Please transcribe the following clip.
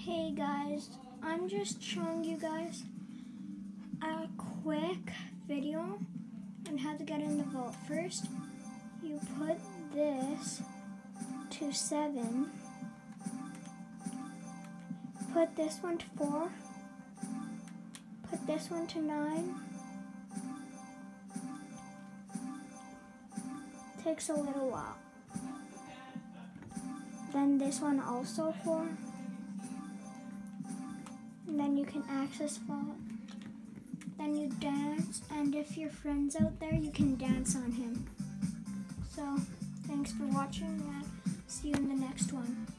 Hey guys, I'm just showing you guys a quick video on how to get in the vault. First, you put this to 7, put this one to 4, put this one to 9. Takes a little while. Then this one also 4. And then you can access vault. Then you dance, and if your friend's out there, you can dance on him. So, thanks for watching, and see you in the next one.